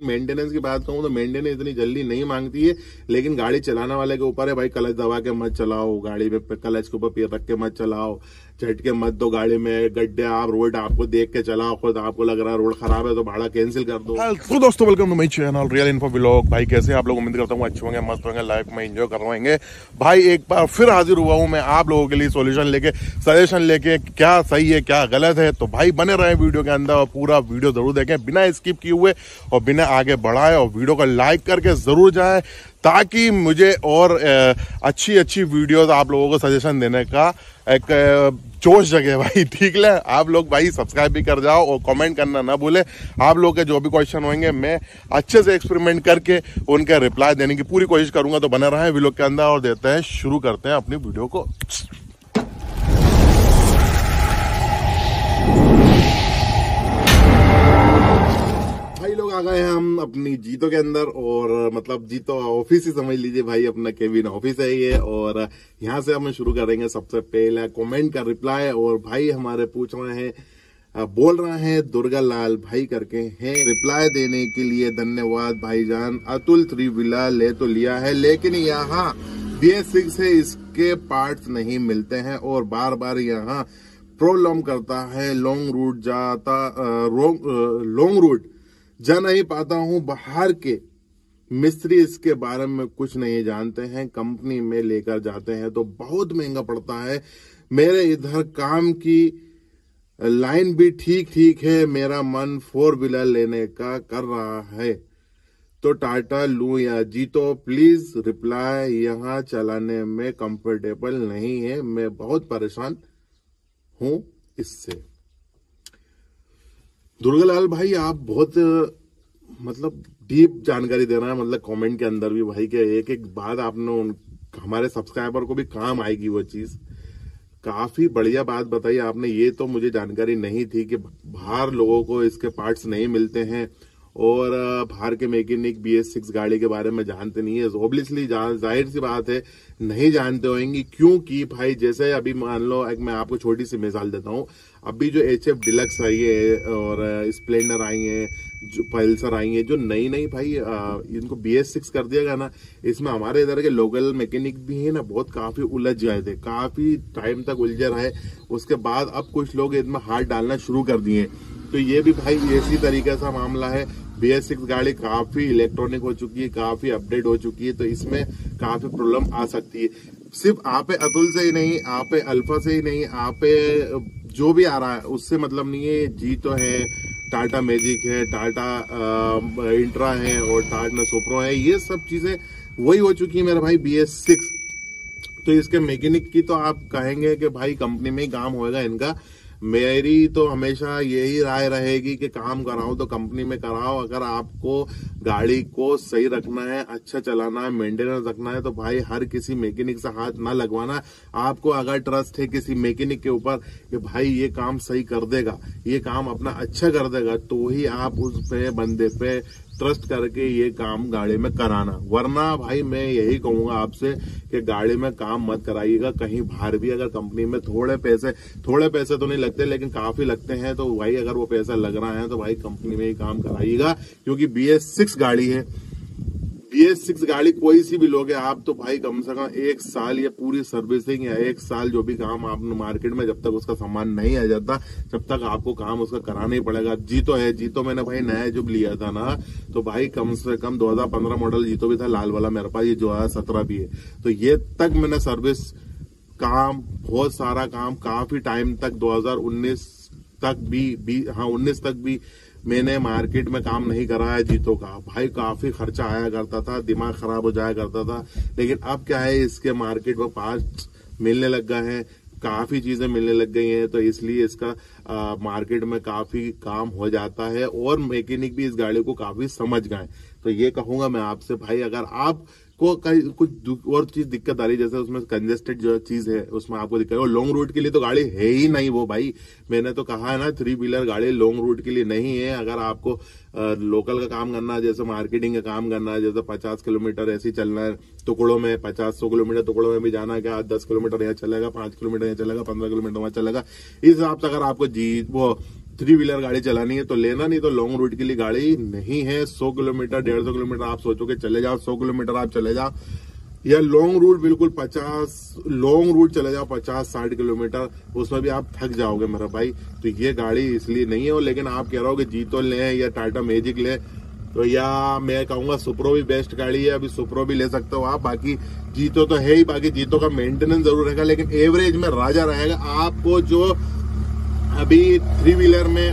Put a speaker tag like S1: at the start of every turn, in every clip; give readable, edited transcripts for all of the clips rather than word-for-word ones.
S1: Maintenance की बात कहूँ तो मेंटेनेंस इतनी जल्दी नहीं मांगती है, लेकिन गाड़ी चलाने वाले के ऊपर है भाई। क्लच दबा के मत चलाओ, गाड़ी में क्लच के ऊपर पैर रख के मत चलाओ, झटके मत दो गाड़ी में, गड्ढे आप रोड आपको देख के चलाओ, खुद आपको लग रहा है रोड खराब है तो भाड़ा कैंसिल कर दो। तो दोस्तों welcome to my channel real info vlog. भाई कैसे आप लोग, उम्मीद करता हूँ अच्छे होंगे, मस्त होंगे, लाइफ में एंजॉय करवाएंगे। भाई एक बार फिर हाजिर हुआ हूँ मैं आप लोगों के लिए सॉल्यूशन लेके, सजेशन लेके, क्या सही है क्या गलत है। तो भाई बने रहे वीडियो के अंदर और पूरा वीडियो जरूर देखें बिना स्किप किए हुए और बिना आगे बढ़ाए, और वीडियो को लाइक करके जरूर जाए ताकि मुझे और अच्छी अच्छी वीडियोस आप लोगों को सजेशन देने का एक जोश जगे भाई। ठीक है, आप लोग भाई सब्सक्राइब भी कर जाओ और कमेंट करना ना भूले। आप लोग के जो भी क्वेश्चन होंगे मैं अच्छे से एक्सपेरिमेंट करके उनके रिप्लाई देने की पूरी कोशिश करूंगा। तो बना रहा है वीडियो के अंदर और देते हैं, शुरू करते हैं अपनी वीडियो को। भाई लोग आ गए हैं हम अपनी जीतो के अंदर, और मतलब जीतो ऑफिस ही समझ लीजिए भाई, अपना केबिन ऑफिस है ये। और यहाँ से हम शुरू करेंगे सबसे पहले कमेंट का रिप्लाई। और भाई हमारे पूछ रहे हैं, बोल रहे हैं दुर्गा लाल भाई करके हैं, रिप्लाई देने के लिए धन्यवाद भाईजान। अतुल 3 व्हीलर ले तो लिया है, लेकिन यहाँ BS6 से इसके पार्ट्स नहीं मिलते हैं और बार बार यहाँ प्रॉब्लम करता है। लॉन्ग रूट जाता लॉन्ग रूट जा नहीं पाता हूँ। बाहर के मिस्त्री इसके बारे में कुछ नहीं जानते हैं, कंपनी में लेकर जाते हैं तो बहुत महंगा पड़ता है। मेरे इधर काम की लाइन भी ठीक ठीक है, मेरा मन 4 व्हीलर लेने का कर रहा है, तो टाटा लूं या जीतो? Please reply. यहाँ चलाने में कंफर्टेबल नहीं है, मैं बहुत परेशान हूं इससे। दुर्गालाल भाई आप बहुत मतलब डीप जानकारी दे रहे हैं, मतलब कमेंट के अंदर भी भाई के एक एक बात आपने हमारे सब्सक्राइबर को भी काम आएगी वो चीज। काफी बढ़िया बात बताई आपने, ये तो मुझे जानकारी नहीं थी कि बाहर लोगों को इसके पार्ट्स नहीं मिलते हैं और बाहर के मैकेनिक BS6 गाड़ी के बारे में जानते नहीं है। ऑब्वियसली जाहिर सी बात है नहीं जानते होंगे, क्योंकि भाई जैसे अभी मान लो एक मैं आपको छोटी सी मिसाल देता हूँ। अभी जो HF डिलक्स आई है और स्प्लेंडर आई है, जो पल्सर आई है, जो नई नई भाई इनको BS6 कर दिया गया ना, इसमें हमारे इधर के लोकल मैकेनिक भी है ना बहुत काफी उलझ गए थे, काफी टाइम तक उलझे रहे। उसके बाद अब कुछ लोग इसमें हाथ डालना शुरू कर दिए। तो ये भी भाई इसी तरीके से मामला है। BS6 गाड़ी काफी इलेक्ट्रॉनिक हो चुकी है, काफी अपडेट हो चुकी है, तो इसमें काफी प्रॉब्लम आ सकती है। सिर्फ आप अतुल से ही नहीं, आप अल्फा से ही नहीं, आप जो भी आ रहा है उससे मतलब नहीं है। जीतो है, टाटा मैजिक है, टाटा इंट्रा है और टाटा सुप्रो है, ये सब चीजें वही हो चुकी है मेरा भाई BS6। तो इसके मैकेनिक की तो आप कहेंगे कि भाई कंपनी में ही काम होएगा इनका। मेरी तो हमेशा यही राय रहेगी कि काम कराओ तो कंपनी में कराओ। अगर आपको गाड़ी को सही रखना है, अच्छा चलाना है, मेंटेनेंस रखना है, तो भाई हर किसी मैकेनिक से हाथ ना लगवाना। आपको अगर ट्रस्ट है किसी मैकेनिक के ऊपर कि भाई ये काम सही कर देगा, ये काम अपना अच्छा कर देगा, तो ही आप उस पे बंदे पे ट्रस्ट करके ये काम गाड़ी में कराना। वरना भाई मैं यही कहूंगा आपसे कि गाड़ी में काम मत कराइएगा। कहीं बाहर भी अगर कंपनी में थोड़े पैसे तो नहीं लगते लेकिन काफी लगते हैं, तो भाई अगर वो पैसा लग रहा है तो भाई कंपनी में ही काम कराइएगा, क्योंकि BS6 गाड़ी है। BS6 गाड़ी कोई सी भी लोगे आप तो भाई कम से कम 1 साल या पूरी सर्विसिंग या 1 साल जो भी काम आप मार्केट में, जब तक उसका सामान नहीं आ जाता जब तक आपको काम उसका कराना ही पड़ेगा। जीतो है, जीतो मैंने भाई नया जब लिया था ना, तो भाई कम से कम 2015 मॉडल जीतो भी था, लाल वाला मेरे पास, ये 2017 भी है। तो ये तक मैंने सर्विस काम, बहुत सारा काम, काफी टाइम तक 2019 तक भी हाँ 19 तक भी मैंने मार्केट में काम नहीं करा है जीतो का। भाई काफी खर्चा आया करता था, दिमाग खराब हो जाया करता था। लेकिन अब क्या है, इसके मार्केट में पार्ट्स मिलने लग गए हैं, काफी चीजें मिलने लग गई हैं, तो इसलिए इसका मार्केट में काफी काम हो जाता है और मैकेनिक भी इस गाड़ी को काफी समझ गए। तो ये कहूंगा मैं आपसे भाई, अगर आप को कुछ और चीज दिक्कत आ रही है, जैसे उसमें कंजेस्टेड जो चीज है उसमें आपको दिक्कत है, और लॉन्ग रूट के लिए तो गाड़ी है ही नहीं वो भाई। मैंने तो कहा है ना 3 व्हीलर गाड़ी लॉन्ग रूट के लिए नहीं है। अगर आपको लोकल का काम करना है, जैसे मार्केटिंग का काम करना है, जैसे 50 किलोमीटर ऐसे ही चलना है टुकड़ों में, 50-100 किलोमीटर टुकड़ों में भी जाना है, क्या 10 किलोमीटर यहाँ चलेगा, 5 किलोमीटर यहाँ चलेगा, 15 किलोमीटर वहां चलेगा, इस हिसाब से अगर आपको वो 3 व्हीलर गाड़ी चलानी है तो लेना, नहीं तो लॉन्ग रूट के लिए गाड़ी नहीं है। 100 किलोमीटर 150 किलोमीटर आप सोचोगे चले जाओ, 100 किलोमीटर आप चले जाओ, या लॉन्ग रूट बिल्कुल 50 लॉन्ग रूट चले जाओ 50-60 किलोमीटर, उसमें भी आप थक जाओगे मेरा भाई। तो ये गाड़ी इसलिए नहीं है। लेकिन आप कह रहे हो कि जीतो लें या टाटा मैजिक लें, तो या मैं कहूंगा सुप्रो भी बेस्ट गाड़ी है, अभी सुप्रो भी ले सकते हो आप। बाकी जीतो तो है ही, बाकी जीतो का मेंटेनेंस जरूर रहेगा, लेकिन एवरेज में राजा रहेगा। आपको जो अभी 3 व्हीलर में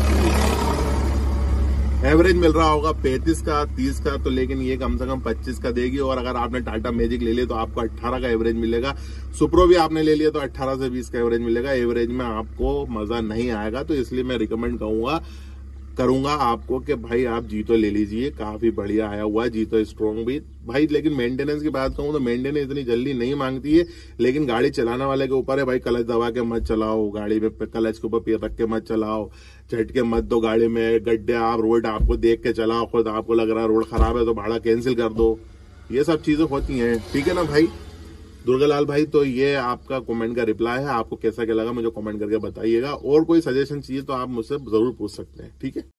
S1: एवरेज मिल रहा होगा 35 का 30 का, तो लेकिन ये कम से कम 25 का देगी। और अगर आपने टाटा मैजिक ले लिया तो आपको 18 का एवरेज मिलेगा। सुप्रो भी आपने ले लिया तो 18 से 20 का एवरेज मिलेगा। एवरेज में आपको मजा नहीं आएगा, तो इसलिए मैं रिकमेंड करूंगा आपको कि भाई आप जीतो ले लीजिए, काफी बढ़िया आया हुआ है जीतो स्ट्रॉन्ग भी भाई। लेकिन मेंटेनेंस की बात कहूं तो मेंटेनेंस इतनी जल्दी नहीं मांगती है, लेकिन गाड़ी चलाने वाले के ऊपर है भाई। क्लच दबा के मत चलाओ, गाड़ी में क्लच के ऊपर पैर रख के मत चलाओ, झटके मत दो गाड़ी में, गड्ढे आप रोड आपको देख के चलाओ, खुद आपको लग रहा है रोड खराब है तो भाड़ा कैंसिल कर दो, ये सब चीजें होती हैं। ठीक है ना भाई दुर्गालाल भाई, तो ये आपका कमेंट का रिप्लाई है। आपको कैसा क्या लगा मुझे कमेंट करके बताइएगा, और कोई सजेशन चाहिए तो आप मुझसे जरूर पूछ सकते हैं। ठीक है।